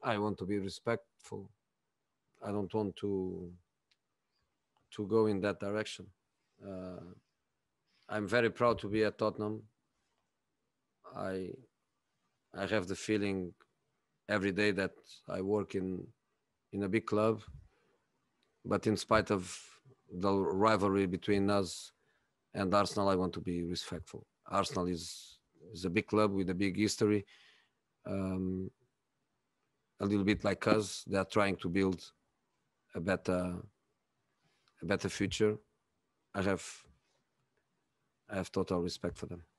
I want to be respectful. I don't want to go in that direction. Uh, I'm very proud to be at Tottenham. I I have the feeling every day that I work in a big club, but in spite of the rivalry between us and Arsenal, I want to be respectful. Arsenal is a big club with a big history, um, a little bit like us. They are trying to build a better a better future. I have I have total respect for them.